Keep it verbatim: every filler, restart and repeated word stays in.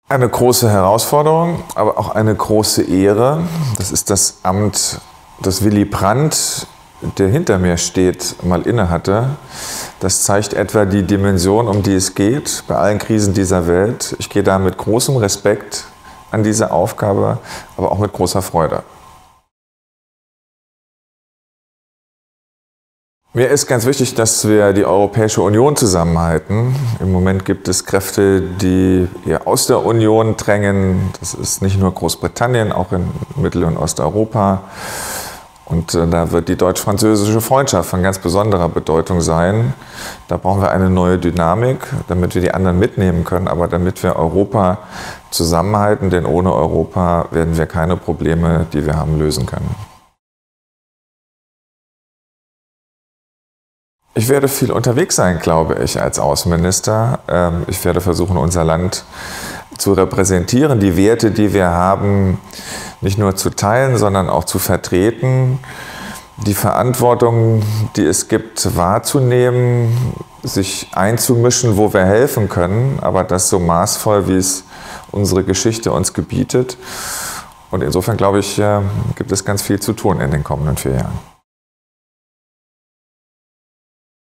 Eine große Herausforderung, aber auch eine große Ehre. Das ist das Amt, das Willy Brandt, der hinter mir steht, mal innehatte. Das zeigt etwa die Dimension, um die es geht, bei allen Krisen dieser Welt. Ich gehe da mit großem Respekt an diese Aufgabe, aber auch mit großer Freude. Mir ist ganz wichtig, dass wir die Europäische Union zusammenhalten. Im Moment gibt es Kräfte, die eher aus der Union drängen. Das ist nicht nur Großbritannien, auch in Mittel- und Osteuropa. Und äh, da wird die deutsch-französische Freundschaft von ganz besonderer Bedeutung sein. Da brauchen wir eine neue Dynamik, damit wir die anderen mitnehmen können, aber damit wir Europa zusammenhalten, denn ohne Europa werden wir keine Probleme, die wir haben, lösen können. Ich werde viel unterwegs sein, glaube ich, als Außenminister. Ich werde versuchen, unser Land zu repräsentieren, die Werte, die wir haben, nicht nur zu teilen, sondern auch zu vertreten, die Verantwortung, die es gibt, wahrzunehmen, sich einzumischen, wo wir helfen können, aber das so maßvoll, wie es unsere Geschichte uns gebietet. Und insofern, glaube ich, gibt es ganz viel zu tun in den kommenden vier Jahren.